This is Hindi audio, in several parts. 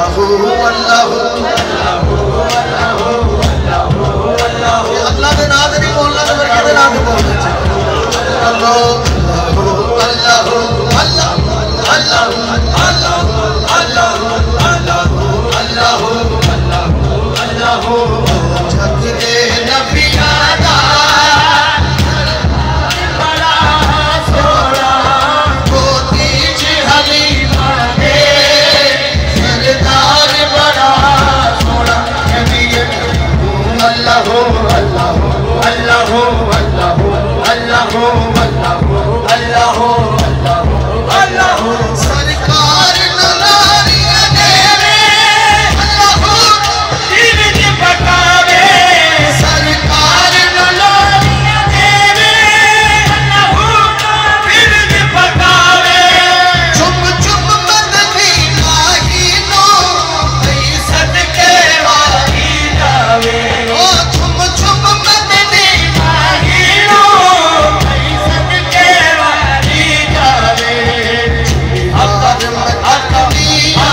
अल्लाह के नाम नहीं बोलना तो फिर किहदे नाम बोलना? अल्लाह अल्लाह अल्लाह अल्लाह अल्लाह अल्लाह अल्लाह अल्लाह जग दे नबियां दा बड़ा सोना गोदी च हलीमा दे सरदार बड़ा सोना नबी अल्लाह अल्लाह अल्लाह अल्लाह अल्लाह अल्लाह अल्लाह सरकार दुलारिया देवे अल्लाह दिल पकावे सरकार दुलारिया देवे अल्लाह दिल पकावे चुप चुप बदली माही नो कई सदके वाली जावे ओ चुप चुप बदली माही नो कई सदके वाली जावे हर में तकनिया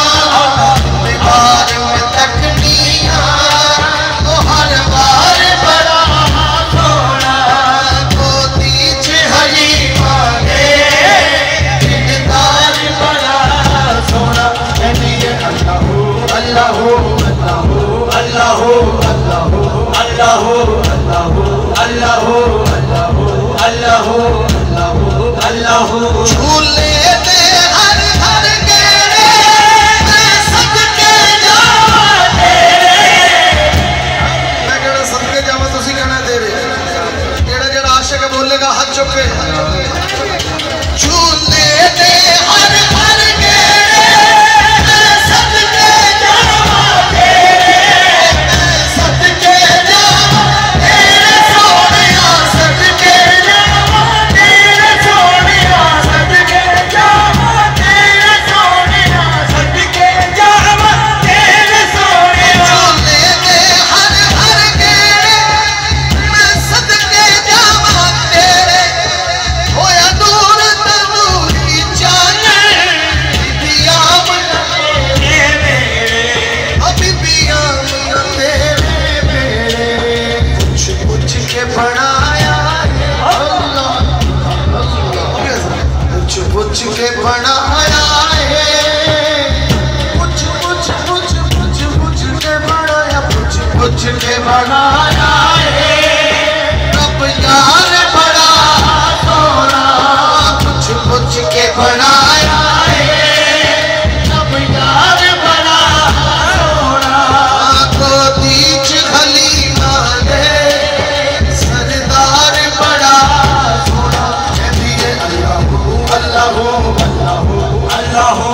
बार में तकनिया ओ हर बार बड़ा सोना गोदी च हलीमा दे दिलदार बड़ा सोना नबी अल्लाह अल्लाह अल्लाह अल्लाह अल्लाह अल्लाह अल्लाह अल्लाह अल्लाह झूले दे हर हर गेड़े मैं सदके जावा तेरे मैं कहना सदके जावा तुसी कहना तेरे जेड़ा जेड़ा आशिक बोलेगा हाथ चुक के झूले दे हर हर गेड़े मैं सदके जावा तेरे मैं सदके जावा तेरे सोनिया सदके जावा तेरे सोनिया सदके जावा तेरे सोनिया सदके जावा तेरे सोनिया झूले दे हर हर गेड़े मैं सदके जावा तेरे होया दूर तनूरी जाने बिबिया मन तेरे बिबिया मन तेरे मेरे कुछ कुछ के बनाया अल्लाह कुछ कुछ के बनाया है कुछ कुछ कुछ कुछ कुछ के बनाया कुछ कुछ के बनाया है रब यार बड़ा सोना कुछ कुछ के बनाया है रब यार बड़ा सोना गोदी च हलीमा दे सरदार बड़ा सोना नबी अल्लाह अल्लाह अल्लाह